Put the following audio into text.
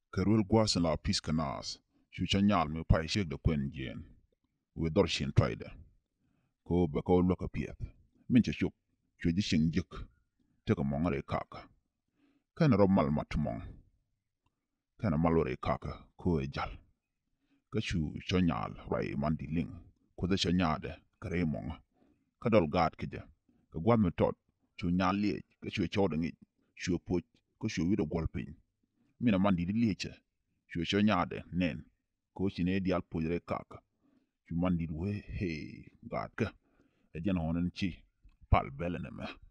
Kerwel gwasan la piskanas, shu chonyaal me pai shek de kwen jen, we dorshin traide, ko be ko loka piet. Mincha shup, shu di shing juk, teka mongare kaka. Kana rob mal matumong, kana malore kaka, ko e jal. Ka shu chonyaal rai mandi ling, ko da chonyade, kare monga. Ka dol gad kija, ka gwad me tot, shu nyal liech, ka shu chodangit, shu poch, ko shu wido gwalpin. Mina mandi di lieche, shu chonyade, nen, ko shine dial pojre kaka. Shu mandi we, hey, gad ka, e jen honen chi, pal belene me.